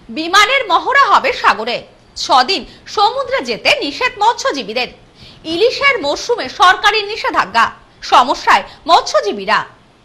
বিমানের মহড়া হবে সাগরে, 6 দিন সমুদ্রে যেতে নিষেধ মৎস্যজীবীদের। ইলিশের মরশুমে সরকারি নিষেধাজ্ঞা, সমস্যায় মৎস্যজীবীরা।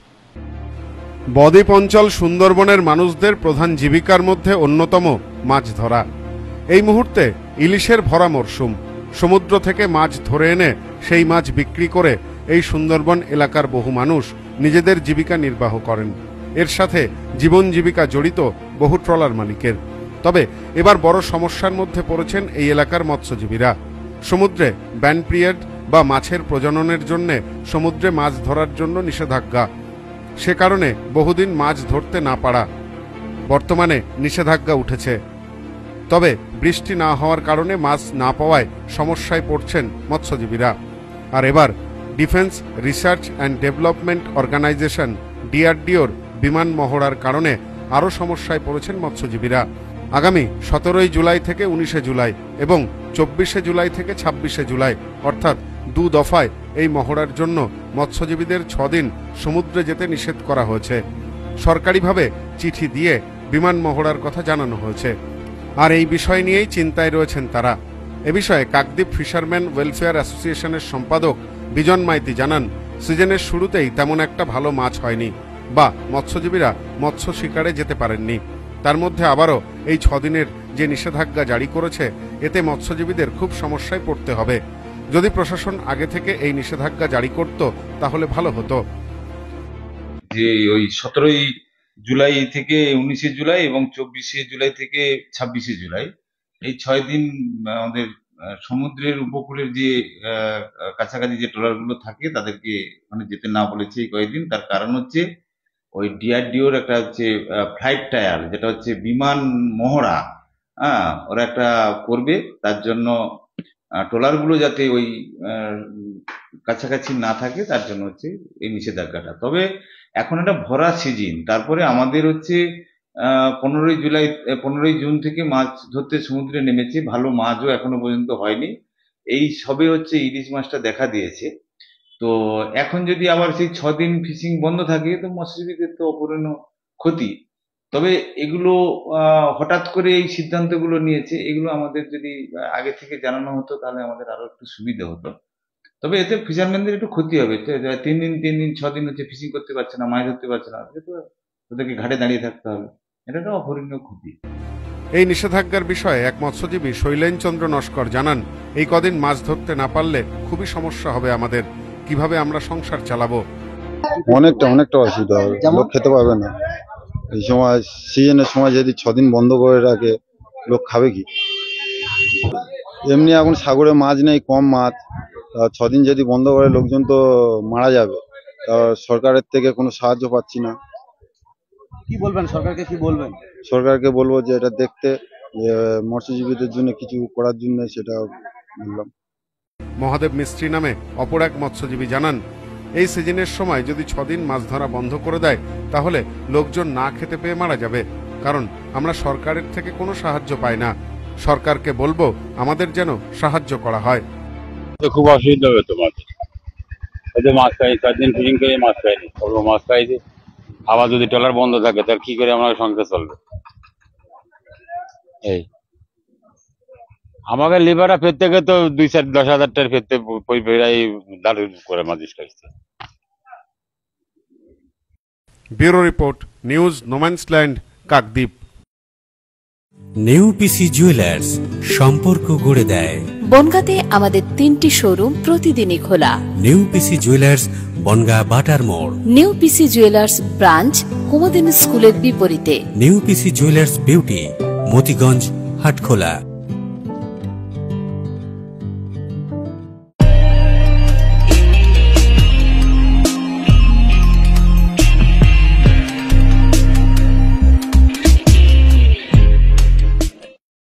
বদ্বীপ অঞ্চল সুন্দরবনের মানুষদের প্রধান জীবিকার মধ্যে অন্যতম মাছ ধরা। এই মুহূর্তে ইলিশের ভরা মরশুম। সমুদ্র থেকে মাছ ধরে এনে সেই মাছ বিক্রি করে এই সুন্দরবন এলাকার বহু মানুষ নিজেদের জীবিকা নির্বাহ করেন। এর সাথে জীবন জীবিকা জড়িত বহু ট্রলার মালিকের। তবে এবার বড় সমস্যার মধ্যে পড়েছেন এই এলাকার মৎস্যজীবীরা। সমুদ্রে ব্যান পিরিয়ড বা মাছের প্রজননের জন্য সমুদ্রে মাছ ধরার জন্য নিষেধাজ্ঞা। সে কারণে বহুদিন মাছ ধরতে না পারা। বর্তমানে নিষেধাজ্ঞা উঠেছে, তবে বৃষ্টি না হওয়ার কারণে মাছ না পাওয়ায় সমস্যায় পড়ছেন মৎস্যজীবীরা। আর এবার defence research and development organisation ডিআরডিওর বিমান মহড়ার কারণে আরও সমস্যায় পড়েছেন মৎস্যজীবীরা। আগামী 17 জুলাই থেকে 19 জুলাই এবং 24 জুলাই থেকে 26 জুলাই অর্থাৎ 2 দফায় এই মহড়ার জন্য মৎস্যজীবীদের 6 দিন সমুদ্রে যেতে নিষেধ করা হয়েছে। সরকারিভাবে চিঠি দিয়ে বিমান মহড়ার কথা জানানো হয়েছে। আর এই বিষয় নিয়েই চিন্তায় রয়েছেন তারা। এ বিষয়ে কাকদ্বীপ ফিশারম্যান ওয়েলফেয়ার অ্যাসোসিয়েশনের সম্পাদক বিজন মাইতি জানান, সিজনের শুরুতেই তেমন একটা ভালো মাছ হয়নি বা মৎস্যজীবীরা মৎস্য শিকারে যেতে পারেননি। তার মধ্যে আবারও এই 6 দিনের যে নিষেধাজ্ঞা জারি করেছে, এতে মৎস্যজীবীদের খুব সমস্যায় পড়তে হবে। যদি প্রশাসন আগে থেকে এই নিষেধাজ্ঞা জারি করত তাহলে ভালো হতো। যে ওই 17 জুলাই থেকে 19 জুলাই এবং 24 জুলাই থেকে 26 জুলাই এই 6 দিন আমাদের সমুদ্রের উপকূলের যে কাছাকাছি যে ট্রলারগুলো থাকে তাদেরকে মানে যেতে না বলেছে এই কয়েকদিন। তার কারণ হচ্ছে ওই ডিআরডিওর একটা হচ্ছে ফ্লাইট ট্রায়াল, যেটা হচ্ছে বিমান মহড়া, ওরা একটা করবে। তার জন্য ট্রলারগুলো যাতে ওই কাছাকাছি না থাকে তার জন্য হচ্ছে এই নিষেধাজ্ঞাটা। তবে এখন একটা ভরা সিজন, তারপরে আমাদের হচ্ছে 15 জুন থেকে মাছ ধরতে সমুদ্রে নেমেছে। ভালো মাছও এখনো পর্যন্ত হয়নি। এই সবে হচ্ছে ইলিশ মাছটা দেখা দিয়েছে। তো এখন যদি আবার সেই 6 দিন ফিশিং বন্ধ থাকে তো মৎস্যজীবীদের তো অপূরণীয় ক্ষতি। তবে এগুলো হঠাৎ করে এই সিদ্ধান্তগুলো নিয়েছে, এগুলো আমাদের যদি আগে থেকে জানানো হতো তাহলে আমাদের আরো একটু সুবিধা হতো। তবে এতে ফিশারম্যানদের একটু ক্ষতি হবে। 3 দিন 6 দিন হচ্ছে ফিশিং করতে পারছে না, মাছ ধরতে পারছে না, তো ওদেরকে ঘাটে দাঁড়িয়ে থাকতে হবে। এটা তো অপূরণীয় ক্ষতি। এই নিষেধাজ্ঞার বিষয়ে এক মৎস্যজীবী শৈলেন চন্দ্র নস্কর জানান, এই কদিন মাছ ধরতে না পারলে খুবই সমস্যা হবে আমাদের। কিভাবে আমরা সংসার চালাবো? অনেকটা অসুবিধা হবে, লোক খেতে পারবে না। এই সময় সিজনের সময় যদি 6 দিন বন্ধ করে রাখে, লোক খাবে কি? এমনি এখন সাগরে মাছ নেই, কম মাছ। 6 দিন যদি বন্ধ করে লোকজন তো মারা যাবে। সরকারের থেকে কোনো সাহায্য পাচ্ছি না। কি বলবেন সরকারকে? কি বলবেন? সরকারকে বলবো যে এটা দেখতে, মৎস্যজীবীদের জন্য কিছু করার জন্য, সেটা বললাম। মহাদেব মিস্ত্রি নামে অপর এক মৎস্যজীবী জানান, এই সিজনের সময় যদি 6 দিন মাছ ধরা বন্ধ করে দেয় তাহলে লোকজন না খেতে পেয়ে মারা যাবে। কারণ আমরা সরকারের থেকে কোনো সাহায্য পাই না। সরকারকে বলবো আমাদের যেন সাহায্য করা হয়। খুব অসুবিধা হবে তোমাদের। মাছ খাই 4 দিন ফিশিং করে মাছ খাইনি, মাছ খাইছে। আবার যদি ট্রলার বন্ধ থাকে তার কি করে আমার সংসার চলবে? এই আমাকে লিভারটা ফেরতে গেলে তো 2-10 হাজার টাকা ফেরতে দাঁড় করে মাছ খাইছে। Bureau report, news no man's land, Kakdwip. New PC jewellers, সম্পর্ক গড়ে দেয়। বনগাঁতে আমাদের 3টি শোরুম প্রতিদিনই খোলা। নিউ পিসি জুয়েলার্স, বনগাঁ বাটার মোড়। New PC jewellers branch, Kumudini স্কুলের বিপরীতে। New PC jewellers beauty, Motiganj, Hatkhola.